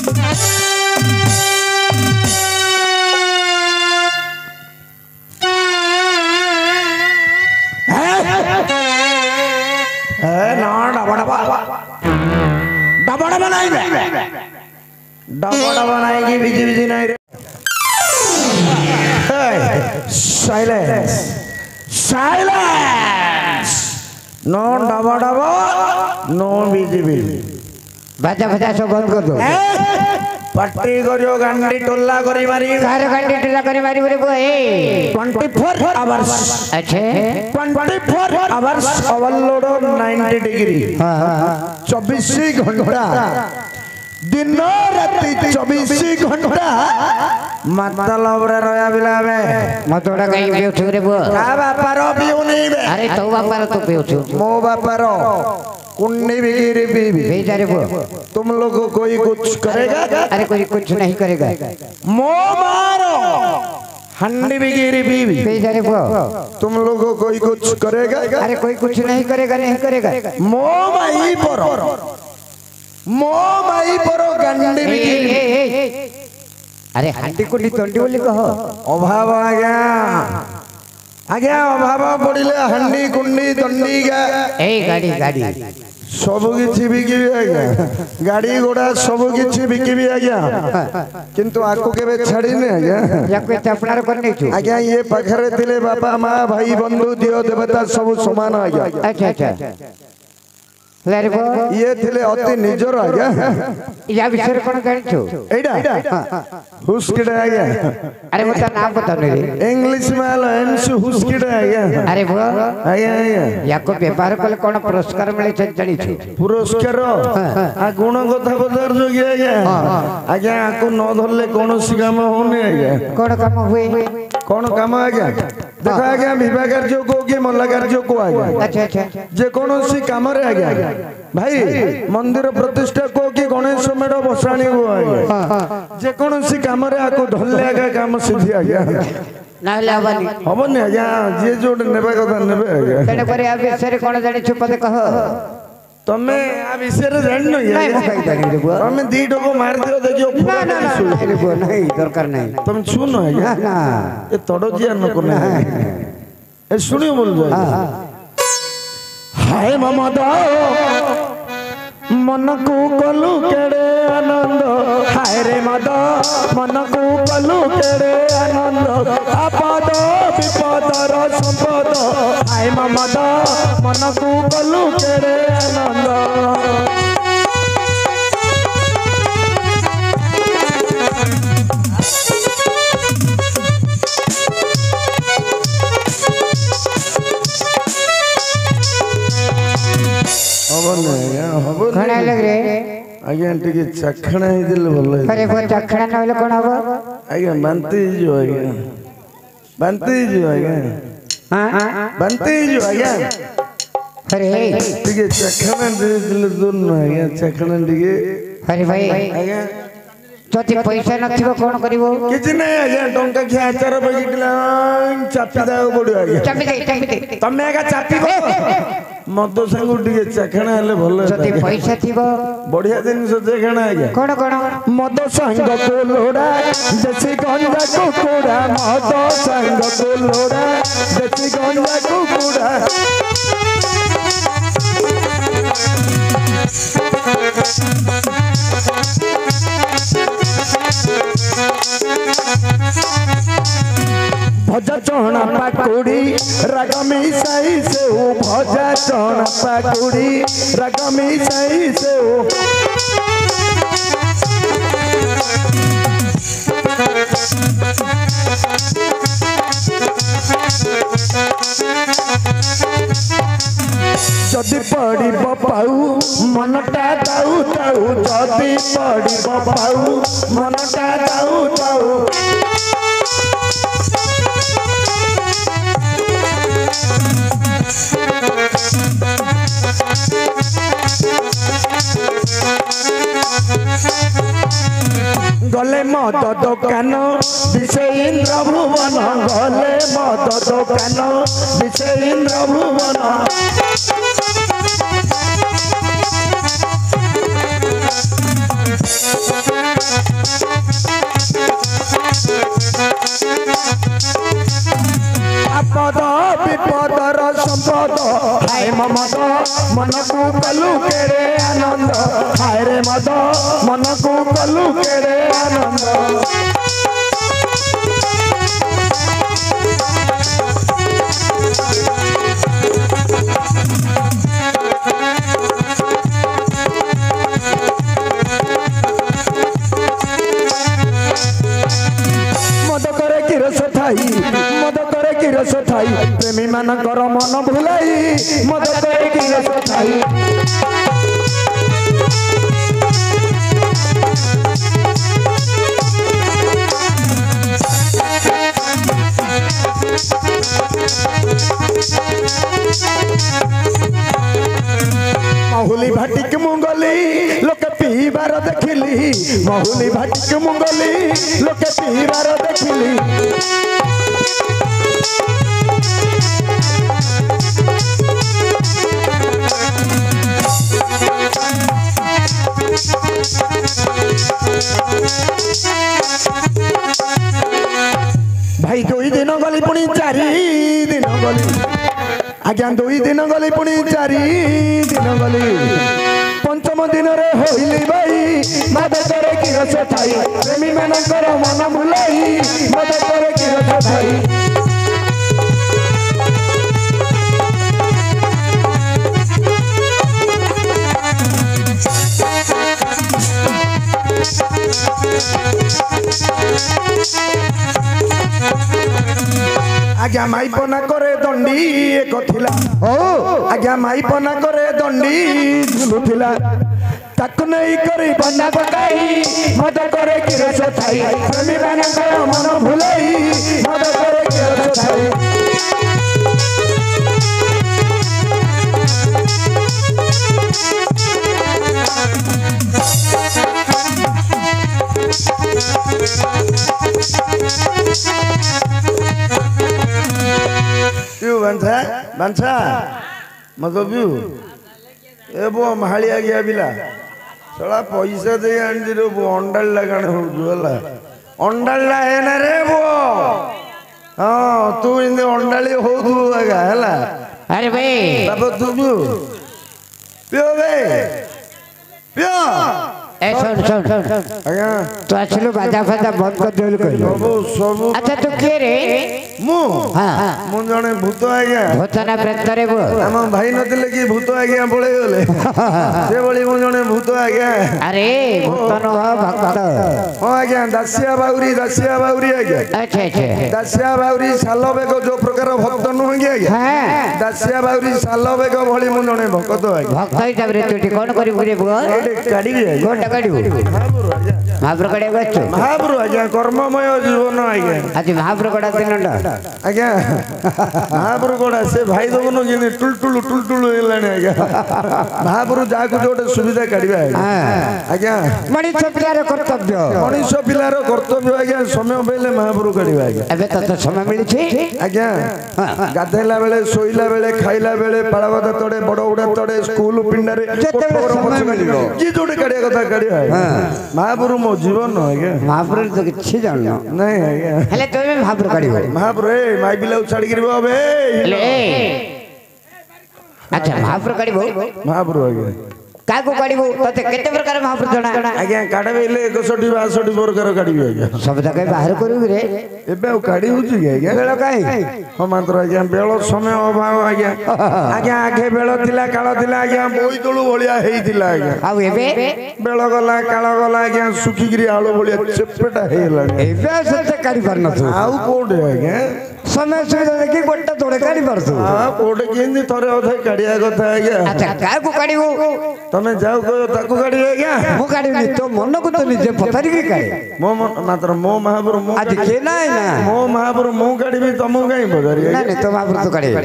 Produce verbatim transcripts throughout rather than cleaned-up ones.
डबड़ा बनाई डबड़ा बनाएगी busy busy नहीं रे साइलेंस साइलेंस नो डबा डबा नो बिजी बिजी बाजा बाजा सब बंद कर दो पट्टी करियो गांडी टोला करी मारी कार गांडी टोला करी मारी बोले वो ए चौबीस आवर्स अच्छे चौबीस आवर्स ओवरलोड नब्बे डिग्री हां हां चौबीस घंटा दिन रात चौबीस घंटा मतलब रे रोया बिला में मतोड़ा कहीं पे उठ रे वो का बापारो पियो नहीं बे अरे तो बापारो तो पे उठ मो बापारो कुन्नी बिगिरी बीबी भेजा रे वो तुम लोग को कोई कुछ करेगा अरे कोई कुछ नहीं करेगा मो मारो हंडी बिगिरी बीबी भेजा रे वो तुम लोग को कोई कुछ करेगा अरे कोई कुछ नहीं करेगा नहीं करेगा मो माई परो मो माई परो गंडी बिगिरी अरे हंडी कुंडी तंडी बोली कहो अभाव आ गया आज्ञा अभाव पड़िले हंडी कुंडी तंडी गा ए गाड़ी गाड़ी सब किछि बिकिबी आज्ञा गाड़ी घोड़ा सब किछि बिकिबी आज्ञा किंतु आको केबे छाड़ी ने आज्ञा याको चपणार करने छु आज्ञा ये पाखरे थिले बापा मां भाई बंधु दियो देवता सब समान आज्ञा अच्छा अच्छा लेरे बो ये थिले अति निजर आज्ञा या विषय कोन जानि छु एडा हुस्किडा आज्ञा अरे बता नाम बता रे इंग्लिश में आलो एमस हुस्किडा आज्ञा अरे वो आज्ञा आज्ञा याको व्यापार कले कोन पुरस्कार मिले छ जानि छु पुरस्कार आ गुण कथा बदर जोगी आज्ञा आज्ञा आको न धरले कोनोसी काम होने आज्ञा कोन काम हुए कोन काम आज्ञा देखो आज्ञा विवाह कार्य को कि मल्ला कार्य को आज्ञा अच्छा अच्छा जे कोनोसी काम रे आज्ञा भाई मंदिर प्रतिष्ठा को कि गणेश मेढ़ बसाणी को आज्ञा जे कोनोसी काम रे आको धरले आज्ञा काम सिद्धि आज्ञा नाले हबनी हबनी आज्ञा जे जोड नेबा कथा नेबे आज्ञा तेने पर आ विषय कोन जानि छु पते कह तमे आ विषय रे जानि न नहीं मो कहि जानि रे बुआ तमे दी टको मार दियो देखियो ना ना ना रे बुआ नहीं दरकार नहीं तुम सुनो आज्ञा ना ए तड़ो जिया न कोने ए सुनियो बोल जाए हाय ममदा मन को कलु केड़े आनंद हाय रे मद मन को कलु केड़े आनंद आपद विपद र संपद हाय ममद मन को कलु केड़े आनंद खणा लग रे आज्ञा टिके चखणा ही दिल भलो अरे वो चखणा न होले कोन हबो आज्ञा बांती जो आज्ञा बांती जो आज्ञा हां बांती जो आज्ञा अरे टिके चखणा दिल दूर न आज्ञा चखणा टिके अरे भाई आज्ञा तोते पैसा नथिबो कोन करिवो किछ नै आज्ञा टंका खिया आचार बगिटला चापी दाओ पड़ियो आज्ञा चापी दे चापी दे तमे आगा चापीबो मद संग टिके चखणा हेले भलो तोते पैसा थिबो बढ़िया दिन से चखणा आज्ञा कोन कोन मद संग को लोड़ा देसी गंजा कुकुड़ा मद संग को लोड़ा देसी गंजा कुकुड़ा भजा चढ़ा पाकुड़ी रगमी सही से हो भजा चढ़ा पाकुड़ी रगमी सही से हो जदि पड़ी बपाऊ मनटा दाऊ दाऊ जदि पड़ी बपाऊ मनटा दाऊ दाऊ गले मद दुकान विषय इंद्र भुवन गले मद दुकान विषय इंद्र भुवन আপদ বিপদর সম্পদ হায় মমদ মনকু কলু কেড়ে আনন্দ হায় রে মদ মনকু কলু কেড়ে আনন্দ মদ করে কি রস ঠাই মদ করে কি রস ঠাই প্রেমী মানকর মন ভুলাই মদ করে কি রস ঠাই মহুলি ভাটিক মুঙ্গলি লোকে পিবার দেখিলি মহুলি ভাটিক মুঙ্গলি লোকে পিবার দেখিলি ভাই দুই দিন গলি পুଣି চারি দিন গলি আজ্ঞা দুই দিন গলি পুଣି চারি দিন গলি পঞ্চম দিନରେ হইলি ভাই মদ করে কি রস ঠাই প্রেমী ମାନଙ୍କର মন ভুলাই মদ করে কি রস ঠাই আজ্ঞা মাইপনা করে দণ্ডি এক থিলা ও আজ্ঞা মাইপনা করে দণ্ডি ঝুলুথিলা তাকু নেই করে বন্যা পকাই মদ করে কি রস ঠাই প্রেমী ମାନଙ୍କର মন ভুলাই মদ করে কি রস ঠাই Piu bansa, bansa, mato piu. Ebo mahali agi abila. Sola paisa de andi ro bo ondal lagane ho juala. Ondal la hai na re bo. हाँ तू इंदे ondali ho du aga hela. अरे भाई Tabo tu piu. Piu be. Piu. ए सुन सुन सुन आज्ञा तो आछलो बाजा फाजा बंद कर देल कहिलो सबु सबु अच्छा तू के रे मु हां मु जने भूत आज्ञा भूतना प्रेत रे वो हम भाई नथिले कि भूत आज्ञा पळे गले से बळी मु जने भूत आज्ञा अरे भूतन हो भक्त हां आज्ञा दासिया बाउरी दासिया बाउरी आज्ञा अच्छा अच्छा दासिया बाउरी सालबेग जो प्रकार भक्त नु आज्ञा हां दासिया बाउरी सालबेग भଳି मु जने भक्त आज्ञा भक्त हिसाब रे तू कोन करी रे बुआ एटे काडी आज्ञा कोन काडी महापुर कड़े बच्चो महापुर आज्ञा कर्ममय जीवन आज्ञा आज महापुर कड़ा दिनंडा आज्ञा महापुर कोड़ा से भाई दोनो जिने टुल टुल टुल टुल हेलाने आज्ञा महापुर जाकु जोटे सुविधा काढिबा आज्ञा मणिष पिलार कर्तव्य मनीष पिलार कर्तव्य आज्ञा समय बेले महापुर काढिबा आज्ञा एबे तो समय मिली छी आज्ञा गाधेला बेले सोइला बेले खाइला बेले पाळावदा तडे बड़ उडा तडे स्कूल पिंडारे समय मिलिबो जी जोटे काढिया कथा काढिबा महापुर मो जीवन आज्ञा महापुर तो किछि जानलो नहीं आज्ञा हेले तो महापुर काढिबो महापुर ए माई बिलाउ छाडी करबो बे ले अच्छा महापुर काढिबो महापुर आज्ञा काको काढिबो तते केते प्रकार महापुर जणा आज्ञा काढबे इले एकसठी बासठी प्रकार काढबे आज्ञा सब जगह बाहर करू रे एबे ओ काढी होची के आज्ञा बेल काई हम मात्र आज्ञा बेल समय अभाव आज्ञा आज्ञा आगे बेल थिला काळ थिला आज्ञा बोईतळु भलिया हेइतिला आज्ञा आउ एबे बेल गला काळ गला आज्ञा सुखी गिरी आळो भलिया चेपेटा हेला एबे सते काढी परन तू आउ कोडे आज्ञा समय सुविधा देखि गोटा तोड़े काढी परतु हां कोडे केंदी थरे अधे काढिया कथा आज्ञा अच्छा काको काढिबो तमे जाऊ को ताकू काढी आज्ञा मु काढिबी तो मन को तो निजे पथरी के काढे मो मात्र मो महापुर मो आज के नाही ना मो महापुर मो काढबी तमो काई बजारी ना नहीं तो महापुर तो काढे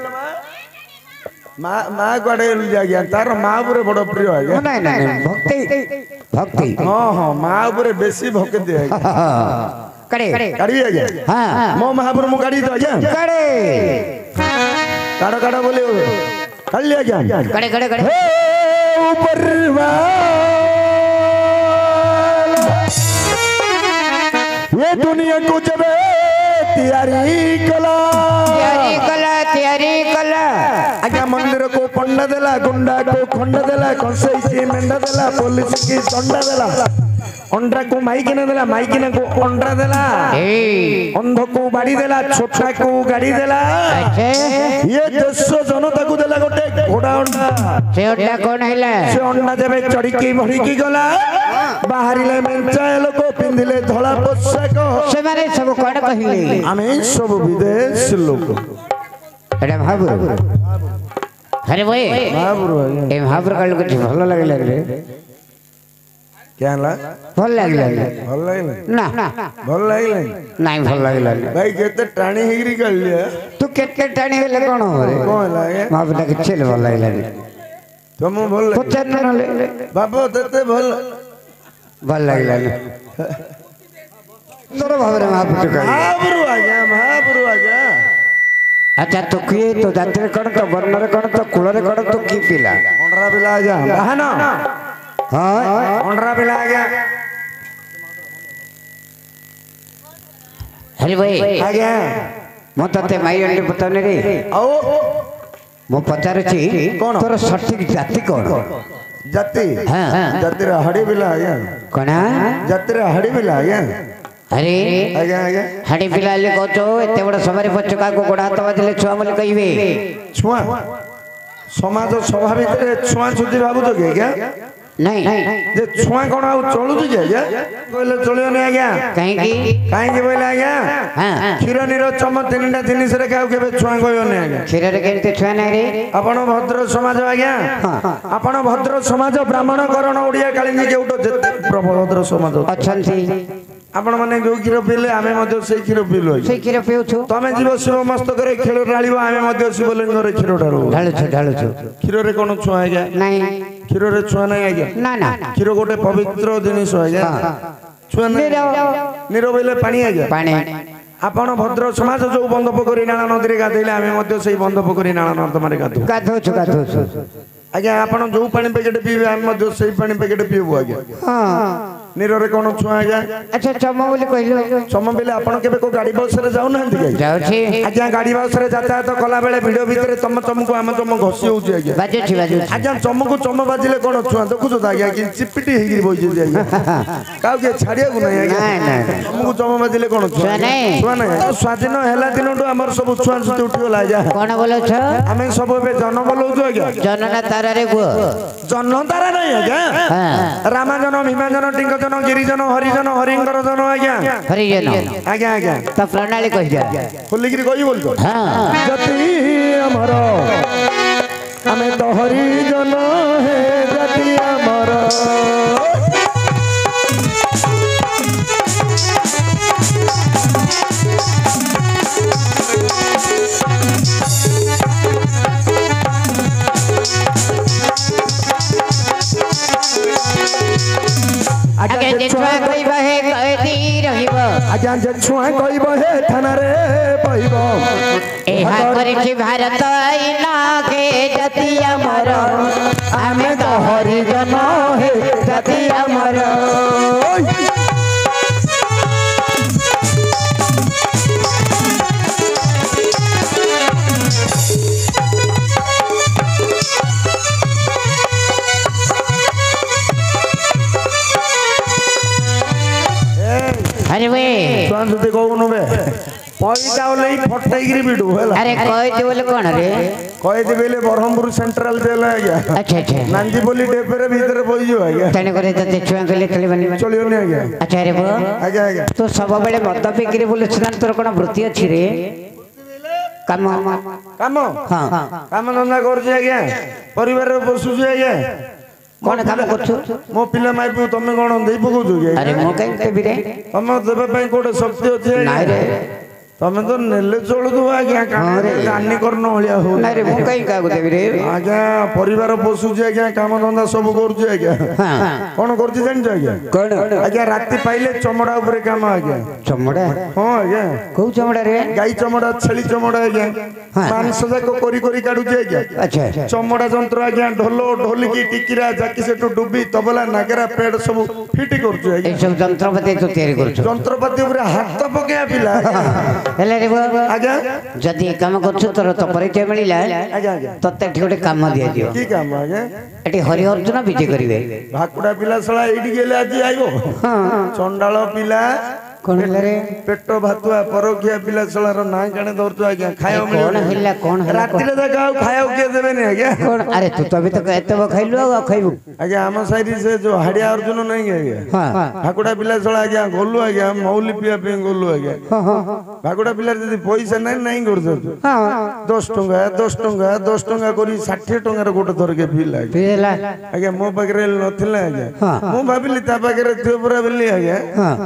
मा मा काढे आज्ञा तार महापुर बड़ प्रिय आज्ञा नहीं नहीं भक्ति भक्ति हां हां महापुर बेसी भक्ति आज्ञा काढे काढी आज्ञा हां मो महापुर मो काढी तो आज्ञा काढे काढो काढो बोले काढली आज्ञा काढे काढे काढे ऊपर वाला ये दुनिया को जब तैयारी कला ତିଆରି କଲା ତିଆରି କଲା आज्ञा मंदिर को पंडा देला गुंडा को खंडा देला कंसई की मेंढा देला पुलिस की दंडा देला अंडा को माइकिना देला माइकिना को अंडा देला अंध को बाड़ी देला छोटा को गाड़ी देला ये देश जनता को देला गोटे घोड़ा अंडा ସେ ଅଣ୍ଡା କଣ ହେଲା से अंडा देबे चढ़िकी भरिकी गला बाहरिले मेंचाए लोक पिंधिले धला पोशाक ସେମାନେ ସବୁ କଣ କହିଲେ आमे सब विदेश लोक ଏଟା ମହାପୁର ଆରେ ଭାଇ महापुर ଏ ମହାପୁର କାଳ କିଛି ଭଲ ଲାଗିଲା ରେ क्या ला ଭଲ ଲାଗିଲା ଭଲ ଲାଗିଲା ନା ଭଲ ଲାଗିଲା ନାଇଁ ଭଲ ଲାଗିଲା ଭାଇ କେତେ ଟାଣି ହେଇକିରି କାଢିଲିଆ ତୁ କେତେ ଟାଣି ହେଲେ କଣ ହବ ରେ କଣ ହେଲା ଆଜ୍ଞା ମହାପୁର କିଛି ହେଲେ ଭଲ ଲାଗିଲା ତମକୁ ଭଲ ଲାଗିଲା ପଚାର ନହେଲେ ବାପ ତତେ ଭଲ ଭଲ ଲାଗିଲା ତୋର ଭାବରେ ମହାପୁର କହିଲେ ମହାପୁର ଆଜ୍ଞା ମହାପୁର ଆଜ୍ଞା ଆଚ୍ଛା ତୁ କିଏ ତୋ ଜାତିରେ କଣ ତୋ ବର୍ଣ୍ଣରେ କଣ ତୋ କୁଳରେ କଣ ତୁ କି ପିଲା ଅଣ୍ଡରା ପିଲା ଆଜ୍ଞା ବାହାନ ହଁ ଅଣ୍ଡରା ପିଲା ଆଜ୍ଞା ହରି ଭାଇ ଆଜ୍ଞା ମୁଁ ତତେ ମାଇ ଅଣ୍ଡି ପଚାରୁନି ରେ ଆଉ ମୁଁ ପଚାରୁଛି କଣ? ତୋର ସଠିକ ଜାତି କଣ ଜାତି ହଁ ଜାତିର ହାଡି ପିଲା ଆଜ୍ଞା କଣ ଜାତିର ହାଡି ପିଲା ଆଜ୍ଞା ଆରେ ଆଜ୍ଞା ଆଜ୍ଞା ହାଡି ପିଲା ହେଲେ କହୁଛ ଏତେ ବଡ ସଭାରେ ପଛକାକୁ ଗୋଡ ହାତ ବାଜିଲେ ଛୁଆ ବୋଲି କହିବେ ଛୁଆ ସମାଜ ସଭା ଭିତରେ ଛୁଆ ଛୁତି ଭାବୁଛ କି ଆଜ୍ଞା ନାଇଁ ଯେ ଛୁଆ କଣ ଆଉ ଚଳୁଛି କି ଆଜ୍ଞା କହିଲେ ଚଳିବନି ଆଜ୍ଞା କାହିଁକି କାହିଁକି କହିଲେ ଆଜ୍ଞା ହଁ କ୍ଷୀର ନିର ଚମ ତିନିଟା ଜିନିଷରେ କାହାକୁ କେବେ ଛୁଆ କହିବନି ଆଜ୍ଞା କ୍ଷୀରରେ କେମିତି ଛୁଆ ନାହିଁ ରେ ଆପଣ ଭଦ୍ର ସମାଜ ଆଜ୍ଞା ଆପଣ ଭଦ୍ର ସମାଜ ବ୍ରାହ୍ମଣ କରଣ ଓଡିଆ କାଳିନ୍ଦୀ କେଉଟ ଯେତେ ଭଦ୍ର ସମାଜ ଅଛନ୍ତି ଆପଣ ମାନେ ଯୋଉ କ୍ଷୀର ପିଇଲେ ଆମେ ମଧ୍ୟ ସେଇ କ୍ଷୀର ପିଇଲୁ ଆଜ୍ଞା ସେଇ କ୍ଷୀର ପିଉଛୁ ତମେ ଯିବ ଶିବ ମସ୍ତକରେ କ୍ଷୀର ଢାଳିବ ଆମେ ମଧ୍ୟ ଶିବଲିଙ୍ଗରେ କ୍ଷୀର ଢାଳୁ ଢାଳୁଛୁ ଢାଳୁଛୁ କ୍ଷୀରରେ କଣ ଛୁଆ ଆଜ୍ଞା ନାଇଁ କ୍ଷୀରରେ ଛୁଆ ନାହିଁ ଆଜ୍ଞା ନା ନା କ୍ଷୀର ଗୋଟେ ପବିତ୍ର ଜିନିଷ ଆଜ୍ଞା ଛୁଆ ନାହିଁ ନିର ବୋଇଲେ ପାଣି ଆଜ୍ଞା ପାଣି ଆପଣ ଭଦ୍ର ସମାଜ ଯୋଉ ବନ୍ଧ ପୋଖରୀ ନାଳ ନଦୀରେ ଗାଧେଇଲେ ଆମେ ମଧ୍ୟ ସେଇ ବନ୍ଧ ପୋଖରୀ ନାଳ ନର୍ଦ୍ଦମାରେ ଗାଧଉ ଗାଧଉଛୁ ଗାଧଉଛୁ ଆଜ୍ଞା ଆପଣ ଯୋଉ ପାଣି ପ୍ୟାକେଟ ପିଇବେ ଆମେ ମଧ୍ୟ ସେଇ ପାଣି ପ୍ୟାକେଟ ପିଇବୁ ଆଜ୍ଞା ହଁ ନିରରେ କଣ ଛୁଆ ଆଜ୍ଞା ଆଚ୍ଛା ଚମ ବୋଲି କହିଲୁ ସମ ବେଲେ ଆପଣ କେବେ କୋଉ ଗାଡି ବସରେ ଯାଉନାହାନ୍ତି କି ଯାଉଛି ଆଜ୍ଞା ଗାଡି ବସରେ ଯାତାୟାତ କଲା ବେଳେ ଭିଡ ଭିତରେ ତମ ଚମକୁ ଆମ ଚମ ଘଷି ହଉଛି ଆଜ୍ଞା ବାଜୁଛି ବାଜୁଛି ଆଜ୍ଞା ଚମକୁ ଚମ ବାଜିଲେ କଣ ଛୁଆ ଦେଖୁଛ ତ ଆଜ୍ଞା କି ଚିପିଟି ହେଇକିରି ବଇଛନ୍ତି ଆଜ୍ଞା କାହାକୁ କିଏ ଛାଡିବାକୁ ନାହିଁ ଆଜ୍ଞା ନାଇଁ ନାଇଁ ଚମକୁ ଚମ ବାଜିଲେ କଣ ଛୁଆ ଛୁଆ ନାହିଁ ଛୁଆ ନାହିଁ ସ୍ୱାଧୀନ ହେଲା ଦିନଠୁ ଆମର ସବୁ ଛୁଆ ଛୁଟି ଉଠିଗଲା ଆଜ୍ଞା କଣ ବୋଲୁଛ ଆମେ ସବୁ ଏବେ ଜନ ବୋଲଉଛୁ ଆଜ୍ଞା ଜନନା ତାରାରେ ଗୁଅ ଜନ ତାରା ନାହିଁ ଆଜ୍ଞା ରାମାଜନ ଭୀମାଜନ ଟିଙ୍କଜନ ଗିରିଜନ ହରିଜନ ହରିଙ୍କର ଜନ ଆଜ୍ଞା ହରିଜନ ଆଜ୍ଞା ଆଜ୍ଞା ତା ପ୍ରଣାଳୀ କହିଯା ଖୋଲିକିରି କହି ବୋଲୁଛ ହଁ ଜାତି ଆମର ଆମେ ତ ହରିଜନ ହେ ଜାତି ଆମର ଆଜ୍ଞା ଯେ ଛୁଆ କହିବ ହେ କହିଦି ରହିବ ଆଜ୍ଞା ଯେ ଛୁଆ କହିବ ହେ ଥାନାରେ କହିବ ଏହା କରିଛି ଭାରତ ଆଇନା କେ ଜାତି ଆମର ଆମେ ତ ହରିଜନ ହେ ଜାତି ଆମର अरे वे ଛୁଆ ଯଦି କହୁନୁ ବେ ପଇସା ଓଲେଇ ଫଟେଇକିରି ବିଡୁ ହେଲା अरे कहते बोले कौन रे କହିଦି ବେଲେ ବ୍ରହ୍ମପୁର ସେଣ୍ଟ୍ରାଲ ଜେଲ ଆଜ୍ଞା अच्छा अच्छा ନାଞ୍ଜି ବୋଲି ଡେପେରେ ଭିତରେ ବଇଯିବ ଆଜ୍ଞା तेने करे तते छुआ कहले चली बनी ଚଳିବନି ଆଜ୍ଞା अच्छा रे बो ଆଜ୍ଞା ଆଜ୍ଞା तो सब बेले मद पिकिरी बोले सुदान तोर कोन वृत्ति अछि रे काम କାମ हां କାମ ଧନ୍ଦା କରୁଛି ଆଜ୍ଞା ପରିବାରରେ ବସୁଛି ଆଜ୍ଞା कोन काम करछु ମୋ ପିଲା ମାଇପୁ ତମେ କଣ ଦେଇ ପକଉଛୁ କି अरे मो कहीं ते बिरे ତମ ଦେବା ପାଇଁ କୋଉଟେ ଶକ୍ତି ଅଛି ନାଇଁ ଆଜ୍ଞା ରେ ତମେ ତ ନେଲେ ଚଳୁଥିବ ଆଜ୍ଞା କାନି କରନ ଭଳିଆ ହଉ ନାଇଁ ରେ ମୁଁ କାଇଁ କାହାକୁ ଦେବି ରେ ଆଜ୍ଞା ପରିବାର ପୋଷୁଛି ଆଜ୍ଞା କାମ ଧନ୍ଦା ସବୁ କରୁଛି ଆଜ୍ଞା କଣ କରୁଛି ଜାଣିଛ ଆଜ୍ଞା କଣ ଆଜ୍ଞା ରାତି ପାଇଲେ ଚମଡା ଉପରେ କାମ ଆଜ୍ଞା ଚମଡା ହଁ ଆଜ୍ଞା କୋଉ ଚମଡା ରେ ଗାଈ ଚମଡା ଛେଳି ଚମଡା ଆଜ୍ଞା ମାଂସ ଯାକ କରି କରି କାଢୁଛି ଆଜ୍ଞା ଆଚ୍ଛା ଚମଡା ଯନ୍ତ୍ର ଆଜ୍ଞା ଢୋଲ ଢୋଲିକି ଟିକିରା ଜାକି ସେଠୁ ଡୁବି ତବଲା ନାଗରା ପେଡ ସବୁ ଫିଟି କରୁଛି ଆଜ୍ଞା ଏଇ ସବୁ ଯନ୍ତ୍ରପାତି ତୁ ତିଆରି କରୁଛୁ ଯନ୍ତ୍ରପାତି ଉପରେ ହାତ ପକେଇବା ପିଲା ହେଲେ ରେ ଆଜ୍ଞା ଯଦି ଏ କାମ କରୁଛୁ ତୋର ତ ପରିଚୟ ମିଳିଲା ଆଜ୍ଞା ଆଜ୍ଞା ତତେ ଏଠି ଗୋଟେ କାମ ଦିଆଯିବ କି କାମ ଆଜ୍ଞା ଏଠି ହରି ଅର୍ଜୁନ ବିଜେ କରିବେ ଭାକୁଡା ପିଲା ଶଳା ଏଇଠିକି ହେଲେ ଆଜି ଆଇବ ଚଣ୍ଡାଳ ପିଲା କଣ ହେଲା ରେ ପେଟ ଭାତୁଆ ପରଖିଆ ପିଲା ଶଳାର ନାଁ କାଣେ ଧରୁଛୁ ଆଜ୍ଞା ଖାଇବାକୁ କଣ ହେଲା କଣ ହେଲା ରାତିରେ ଯାକ ଆଉ ଖାଇବାକୁ କିଏ ଦେବେନି ଆଜ୍ଞା କଣ ଆରେ ତୁ ତ ବି ତ ଏତେ ଖାଇଲୁ ଆଉ ଖାଇବୁ ଆଜ୍ଞା ଆମ ସାଇଡ ସେ ଯୋଉ ହାଡିଆ ଅର୍ଜୁନ ନାହିଁ ଆଜ୍ଞା ଭାକୁଡା ପିଲା ଶଳା ଆଜ୍ଞା ଗଲୁ ଆଜ୍ଞା ମଉଲି ପିଇବା ପାଇଁ ଗଲୁ ଆଜ୍ଞା ଭାକୁଡା ପିଲାର ଯଦି ପଇସା ନାହିଁ ନାଇଁ କରୁଛନ୍ତି ଦଶ ଟଙ୍କା ଦଶ ଟଙ୍କା ଦଶ ଟଙ୍କା କରି ଷାଠିଏ ଟଙ୍କାର ଗୋଟେ ଥରକେ ପିଇଲା ଆଜ୍ଞା ମୋ ପାଖରେ ନଥିଲା ଆଜ୍ଞା ମୁଁ ଭାବିଲି ତା ପାଖରେ ଥିବ ପୁରା ବୋଲି ଆଜ୍ଞା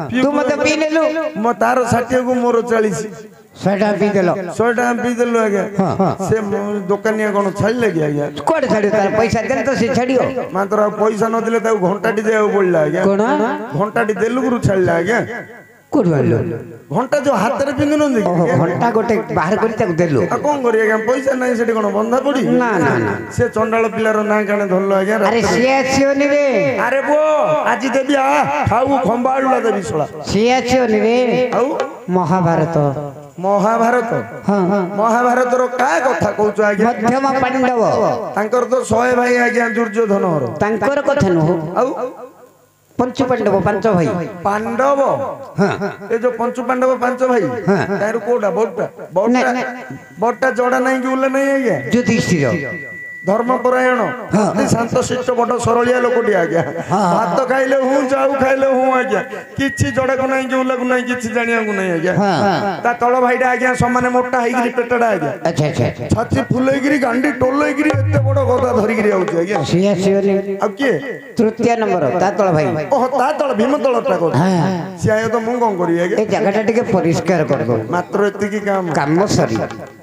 ମୋ ତାର ଷାଠିଏ କୁ ମୋର ଚାଳିଶ ଶହେ ଟଙ୍କା ପିଇ ଦେଲ ଶହେ ଟଙ୍କା ପିଇ ଦେଲୁ ଆଜ୍ଞା ସେ ଦୋକାନିଆ କଣ ଛାଡ଼ିଲେ କି ଆଜ୍ଞା କୁଆଡେ ଛାଡିବ ତାର ପଇସା ଦେଲେ ତ ସେ ଛାଡିବ ମାତ୍ର ଆଉ ପଇସା ନଦେଲେ ତାକୁ ଘଣ୍ଟାଟି ଦେବାକୁ ପଡିଲା ଆଜ୍ଞା କଣ ଘଣ୍ଟାଟି ଦେଲୁଗୁରୁ ଛାଡ଼ିଲା ଆଜ୍ଞା କୋଉଠୁ ଆଣିଲୁ ଘଣ୍ଟା ଯୋଉ ହାତରେ ପିନ୍ଧୁନନ୍ତି ଘଣ୍ଟା ଗୋଟେ ବାହାର କରି ତାକୁ ଦେଲୁ ଆଉ କଣ କରି ଆଜ୍ଞା ପଇସା ନାହିଁ ସେଠି କଣ ବନ୍ଧା ପଡି ନା ନା ନା ସେ ଚଣ୍ଡାଳ ପିଲାର ନାଁ କାଣେ ଧରିଲ ଆଜ୍ଞା ଆରେ ସିଏ ଆସିବନି ରେ ଆରେ ପୁଅ ଆଜି ଦେବି ଆ ଖାଉ ଖମ୍ବାଳୁଲା ଦେବି ଶଳା ସିଏ ଆସିବନି ରେ ଆଉ ମହାଭାରତ ମହାଭାରତ ମହାଭାରତର କାହା କଥା କହୁଛ ଆଜ୍ଞା ମଧ୍ୟମ ପାଣ୍ଡବ ତାଙ୍କର ତ ଶହେ ଭାଇ ଆଜ୍ଞା ଦୁର୍ଯ୍ୟୋଧନର ତାଙ୍କର କଥା ନୁହଁ ଆଉ ପଞ୍ଚୁ ପାଣ୍ଡବ ପାଞ୍ଚ ଭାଇ ପାଣ୍ଡବ ଏ ଯୋଉ ପଞ୍ଚୁ ପାଣ୍ଡବ ପାଞ୍ଚ ଭାଇ ତାର କୋଉଟା ବଡଟା ବଡଟା ବଡଟା ଜଡା ନାହିଁ କି ଉଲ୍ଲେ ନାହିଁ ଆଜ୍ଞା ଯୁଧିଷ୍ଠିର ଧର୍ମପରାୟଣ ଅତି ଶାନ୍ତ ଶିଷ୍ଟ ବଡ ସରଳିଆ ଲୋକଟି ଆଜ୍ଞା ଭାତ ଖାଇଲେ ହୁଁ ଚାଉ ଖାଇଲେ ହୁଁ ଆଜ୍ଞା କିଛି ଜଡାକୁ ନାହିଁ କି ଉଲ୍ଲାକୁ ନାହିଁ କିଛି ଜାଣିବାକୁ ନାହିଁ ଆଜ୍ଞା ତା ତଳ ଭାଇଟା ଆଜ୍ଞା ସମାନେ ମୋଟା ହେଇକିରି ପେଟଟା ଆଜ୍ଞା ଛାତି ଫୁଲେଇକିରି ଗାଣ୍ଡି ଟୋଲେଇକିରି ଏତେ ବଡ ଗଦା ଧରିକିରି ଆଉଛି ଆଜ୍ଞା ସିଏ ଆସିବନି ଆଉ କିଏ ତୃତୀୟ ନମ୍ବର ତା ତଳ ଭାଇ ଓହୋ ତା ତଳ ଭୀମ ତଳଟା କହୁଛି ସିଏ ଆୟ ତ ମୁଁ କଣ କରିବି ଆଜ୍ଞା ଏ ଜାଗାଟା ଟିକେ ପରିଷ୍କାର କରିଦଉ ମାତ୍ର ଏତିକି କାମ କାମ ସରି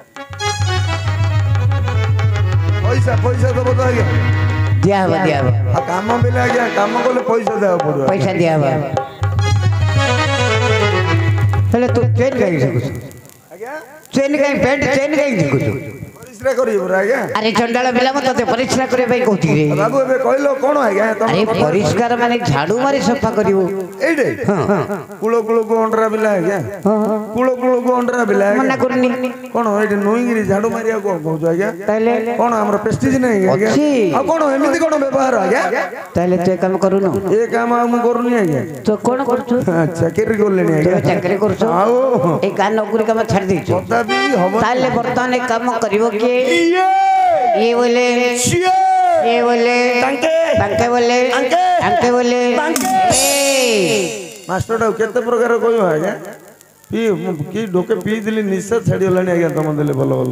ପଇସା ପଇସା ଦବ ତ ଆଜ୍ଞା ଦିଆହବ ଦିଆହବ ଆଉ କାମ ବେଲେ ଆଜ୍ଞା କାମ କଲେ ପଇସା ଦେବାକୁ ପଡିବ ପଇସା ଦିଆହବ ହେଲେ ତୁ ଚେନ୍ କାହିଁକି ଶିଖୁଛୁ ଆଜ୍ଞା ଚେନ୍ କାହିଁକି ପ୍ୟାଣ୍ଟ ଚେନ୍ କାହିଁକି ଶିଖୁଛୁ ପରିଶ୍ରା କରିବି ପରା ଆଜ୍ଞା ଆରେ ଚଣ୍ଡାଳ ପିଲା ମୁଁ ତତେ ପରିଷ୍କାର କରିବା ପାଇଁ କହୁଛି ବାବୁ ଏବେ କହିଲ କଣ ଆଜ୍ଞା ଆରେ ପରିଷ୍କାର ମାନେ ଝାଡୁ ମାରି ସଫା କରିବୁ ଏଇଠି କୂଳ କୂଳକୁ ଅଣ୍ଡରା ପିଲା ଆଜ୍ଞା କୂଳ କୂଳକୁ ଅଣ୍ଡରା ପିଲା ମନା କରୁନି କଣ ଏଇଠି ନୁଇଁକିରି ଝାଡୁ ମାରିବାକୁ କଣ କହୁଛୁ ଆଜ୍ଞା ତାହେଲେ କଣ ଆମର ପ୍ରେଷ୍ଟିଜ ନାହିଁ ଆଜ୍ଞା ଆଉ କଣ ଏମିତି କଣ ବ୍ୟବହାର ଆଜ୍ଞା ତାହେଲେ ତୁ ଏ କାମ କରୁନୁ ଏ କାମ ଆଉ ମୁଁ କରୁନି ଆଜ୍ଞା ତୁ କଣ କରୁଛୁ ଚାକିରି କଲେଣି ଆଜ୍ଞା ଚାକିରି କରୁଛୁ ଆଉ ଏଇ ଗାଁ ନଗୁରି କାମ ଛାଡି ଦେଇଛୁ କଦାପି ହବ ତାହେଲେ ବର୍ତ୍ତମାନ ଏ କାମ କରିବ କିଏ ଇଏ ବୋଲେ ଇଏ ବୋଲେ ତାଙ୍କେ ବୋଲେ ତାଙ୍କେ ବୋଲେ ମାଷ୍ଟରଟା କେତେ ପ୍ରକାର କହିବ ଆଜ୍ଞା ପି କି ଢୋକେ ପିଇଥିଲି ନିଶା ଛାଡିଗଲାଣି ଆଜ୍ଞା ତମ ଦେଲେ ଭଲ ଭଲ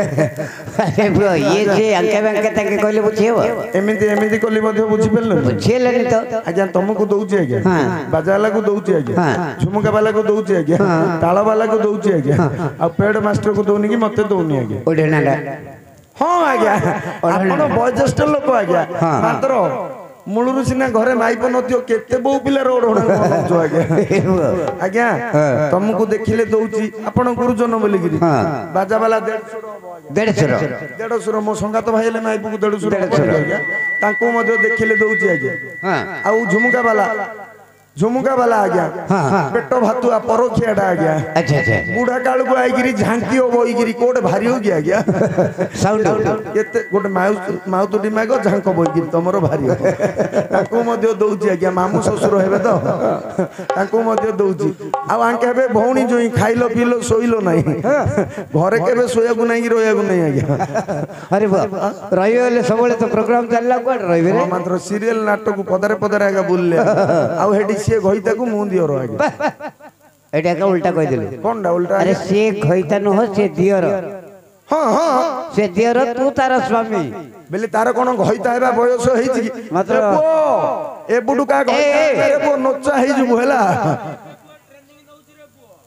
ଇଏ ଯେ ଆଙ୍କେ ବାଙ୍କେ ତାଙ୍କେ କହିଲେ ବୁଝିବ ଏମିତି ଏମିତି କଲି ମଧ୍ୟ ବୁଝିପାରିଲ ବୁଝିହେଲାନି ତ ଆଜ୍ଞା ତମକୁ ଦଉଛି ଆଜ୍ଞା ବାଜା ବାଲାକୁ ଦଉଛି ଆଜ୍ଞା ଝୁମୁକା ବାଲାକୁ ଦଉଛି ଆଜ୍ଞା ତାଳ ବାଲାକୁ ଦଉଛି ଆଜ୍ଞା ଆଉ ପେଡ ମାଷ୍ଟରକୁ ଦଉନି କି ମତେ ଦଉନି ଆଜ୍ଞା ହଁ ଆଜ୍ଞା ଆପଣ ବୟୋଜ୍ୟେଷ୍ଠ ଲୋକ ଆଜ୍ଞା ମାତ୍ର ମୂଳରୁ ସିନା ଘରେ ମାଇପ ନଥିବ କେତେ ବୋଉ ପିଲାର ଓଢଣା ଆଜ୍ଞା ଆଜ୍ଞା ତମକୁ ଦେଖିଲେ ଦଉଛି ଆପଣ ଗୁରୁଜନ ବୋଲିକିରି ବାଜା ବାଲା ଦେଢଶୁର ଦେଢଶୁର ମୋ ସଙ୍ଗାତ ଭାଇ ହେଲେ ମାଇପକୁ ଦେଢଶୁର ଆଜ୍ଞା ତାଙ୍କୁ ମଧ୍ୟ ଦେଖିଲେ ଦଉଛି ଆଜ୍ଞା ଆଉ ଝୁମୁକା ବାଲା ଝୁମୁକା ବାଲା ଆଜ୍ଞା ପେଟ ଭାତୁଆ ପରଖିଆଟା ଆଜ୍ଞା ବୁଢା କାଳକୁ ଆଇକିରି ଝାଙ୍କି ବଇକିରି କୋଉଟେ ଭାରି ହଉ କି ଆଜ୍ଞା କେତେ ଗୋଟେ ମାଉତୁଟି ମାଗ ଝାଙ୍କ ବଇକିରି ତମର ଭାରି ତାଙ୍କୁ ମଧ୍ୟ ଦଉଛି ଆଜ୍ଞା ମାମୁଁ ଶ୍ୱଶୁର ହେବେ ତ ତାଙ୍କୁ ମଧ୍ୟ ଦଉଛି ଆଉ ଆଙ୍କେ ଏବେ ଭଉଣୀ ଜୋଇଁ ଖାଇଲ ପିଇଲ ଶୋଇଲ ନାହିଁ ଘରେ କେବେ ଶୋଇବାକୁ ନାହିଁ କି ରହିବାକୁ ନାହିଁ ଆଜ୍ଞା ଆରେ ରହିବେ ହେଲେ ସବୁବେଳେ ତ ପ୍ରୋଗ୍ରାମ ଚାଲିଲା କୁଆଡେ ରହିବେ ମାତ୍ର ସିରିଏଲ ନାଟକ ପଦାରେ ପଦାରେ ଆଜ୍ଞା ବୁଲିଲେ ଆଉ ହେଠି ସିଏ ଘଇତାକୁ ମୁଁ ଦିଅର ଆଜ୍ଞା ଏଇଟା ଏକା ଉଲ୍ଟା କହିଦେଲୁ କଣଟା ଉଲ୍ଟା ଆରେ ସିଏ ଘଇତା ନୁହଁ ସେ ଦିଅର ହଁ ହଁ ସେ ଦିଅର ତୁ ତାର ସ୍ୱାମୀ ବେଲେ ତାର କଣ ଘଇତା ହେବା ବୟସ ହେଇଛି କି ମାତ୍ର ଏବୁଟୁ କା ନଚା ହେଇଯିବୁ ହେଲା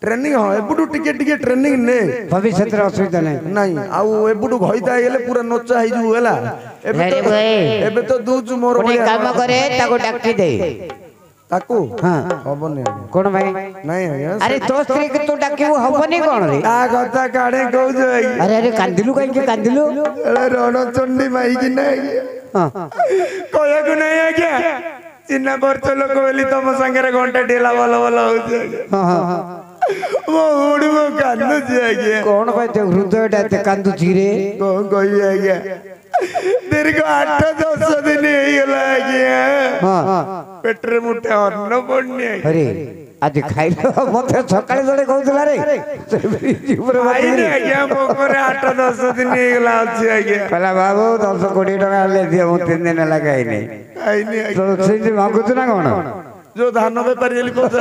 ट्रेनिंग हाँ एबुटू टिके टिके ट्रेनिंग ने भविष्य रे असुविधा नहीं नहीं आउ एबुटू घइता गेले पूरा नोचा हिजु होला एबे अरे तो भाई एबे तो दूजु मोर कोई काम करे ताको डाकी दे ताकू हां हबने कोन भाई नहीं आज्ञा अरे तो स्त्री के तू डाकिबो हबनी कोन रे आ कथा काढे कहू जो अरे अरे कांदिलु काई के कांदिलु अरे रणचंडी माई की नहीं हां कहया को नहीं आज्ञा चिन्ना बरच लोक बोली तुम संगे घंटा ढेला भल भल हो हां हां मो उड़ मो कांदु छी आज्ञा कोन भाई ते हृदयटा ते कांदु छी रे कौन कही आज्ञा दीर्घ आठ दस दिन ହେଇଗଲା आज्ञा हां पेटरे मुठे अन्न पड़नी अरे आज खाइलो मते सकाळे जड़े कहउतला रे आइने आज्ञा मोकरे आठ दस दिन ହେଇଗଲା ଅଛି आज्ञा कहला बाबू दस कोटी टका ले दियो मु तीन दिन लगाई नहीं आइने तो से मागुत ना कोन जो धान बेपारी हेली को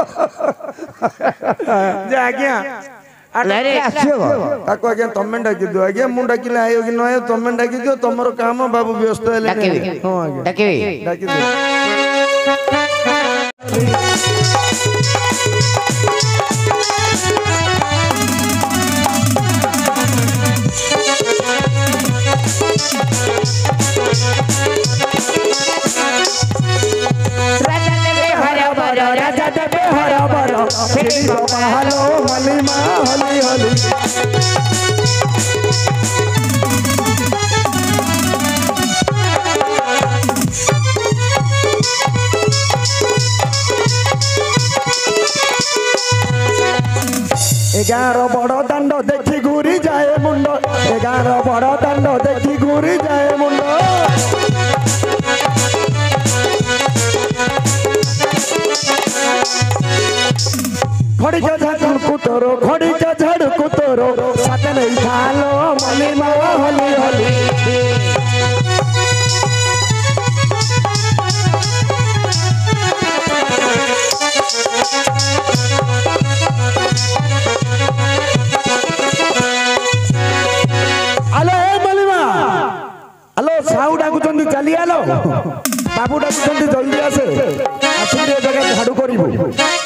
जे आज्ञा अरे आसियो ताको आज्ञा तमे डाकी दियो आज्ञा मु डाकिले आयो कि न आयो तमे डाकी दियो तमरो काम बाबू व्यस्त हेले डाकिबी हां आज्ञा डाकिबी डाकी दियो राजा देवे हरा बर राजा देवे हरा बर श्री बालो मली मा हली हली एगारो बड़ दांड देखी घूरी जाए मुंड एगारो बड़ दांड देखी घूरी जाए मुंड खड़ी का झाड़ कुतरो खड़ी का झाड़ कुतरो साथ नहीं खालो मली मा हली हली हेलो ए मलिमा हेलो साहू डाकुचंदी चली आलो बाबू डाकुचंदी